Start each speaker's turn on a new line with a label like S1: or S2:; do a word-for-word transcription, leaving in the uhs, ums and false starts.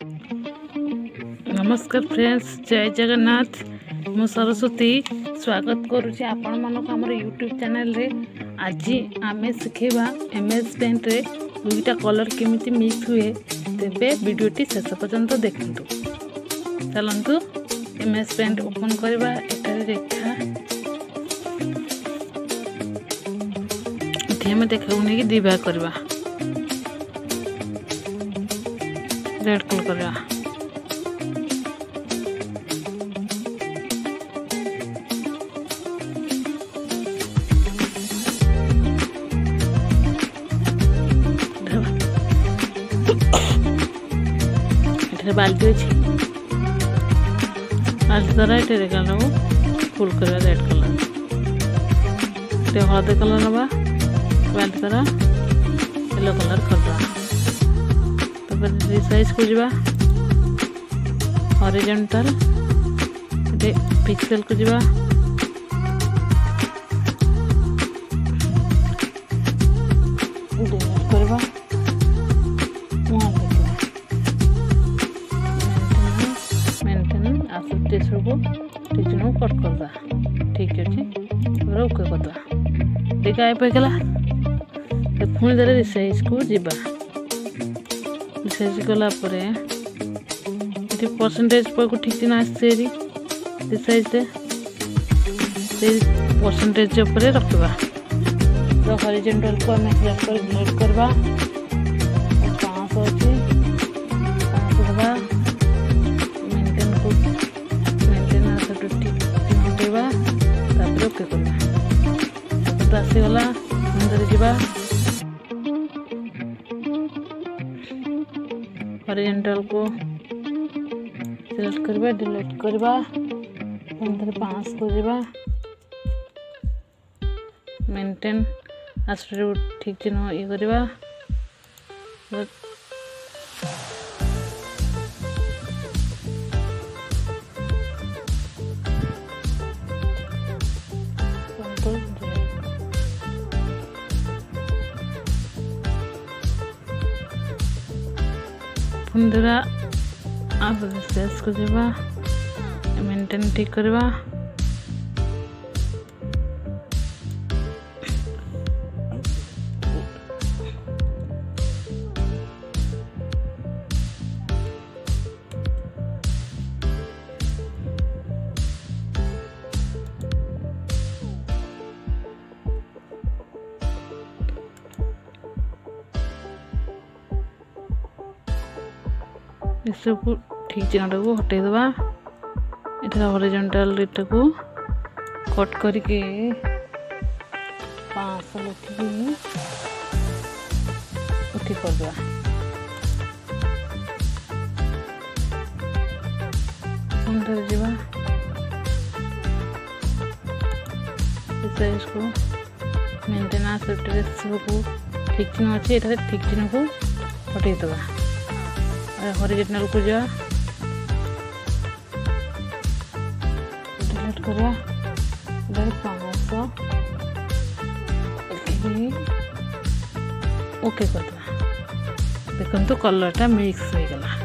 S1: नमस्कार फ्रेंड्स, जय जगन्नाथ। मु सरस्वती स्वागत करुच्ची आपण मानक हमर यूट्यूब चैनल रे। आज आम शिखेबा एमएस पेंट रे दुईटा कलर केमिति मिक्स हुए, तेबे वीडियोटी शेष पर्यंत देखंतु। चलंतु एमएस पेंट ओपन करबा। एटारे रेखा एठी हम देखाउनी कि दिबा करबा, रेड कलर करबा। बाल्टी अच्छी बाल्टी द्वारा ये कलर फुल कर रेड कलर हलदी कलर ना बाल्टी द्वारा येलो कलर कर साइज को जीवा हॉरिजॉन्टल पिक्सेल को जीवा करवा को टीचर कट करदा। ठीक अच्छे ओके करदा। देखा ए पैगला पुणी देले रिसाइज को जीवा। रिसाइज कला परे एटी परसेंटेज पर को ठीक दिन आसेरी रिसाइज दे से परसेंटेज ऊपर रखबा। तो हॉरिजॉन्टल को हम सिलेक्ट कर डिलीट करबा। पाँच सौ अच्छी पाँच सौ दबा मेंटेन को ओके करवा। आसीगला अंदर जीवा हॉरिजॉन्टल को सिलेक्ट करबा डिलीट करबा। अंदर पाँच को जीवा मेंटेन आस्ट्रो ठीक चिन्ह ये करबा। पुनरा आप सेस को जीवा मेंटेन ठीक करवा। सबको ठीक चिन्हटा को हटे दबा। इधर हॉरिजॉन्टल रेटा को कट करके पाँच सौ लिखी ओके कर दबा। अंदर जीवा साइज को मेंटेनेंस को ठीक चिन्ह अच्छे इधर ठीक चिन्ह को हटे दबा। हॉरिजॉन्टल को जा डिलीट करा। इधर पाँच सौ ओके कर दो। देखो तो कलर टा मिक्स हो गला।